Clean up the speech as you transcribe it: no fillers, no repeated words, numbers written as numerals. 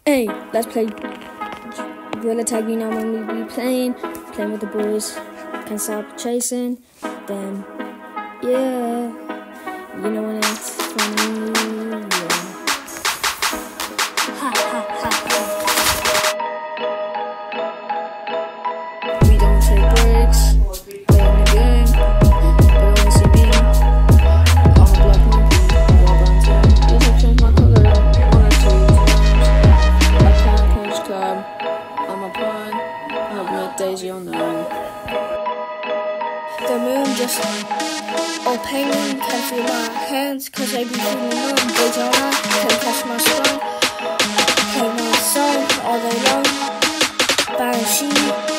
Hey, let's play Gorilla Tag. You know when we be playing with the boys. Can't stop chasing them. Yeah, you know when it's funny. Yeah. Ha ha ha. We don't take breaks. Playing the game. But only see me. I'm a black monkey. Walk on time. Yes, I changed my color. 1 or 2 times. I can't punch club. I'm a pawn. I've met Daisy on the run. The moon just open, can feel my hands, cause I be feeling numb. Days all night, can catch my sun. Play my song all day long. Banshee.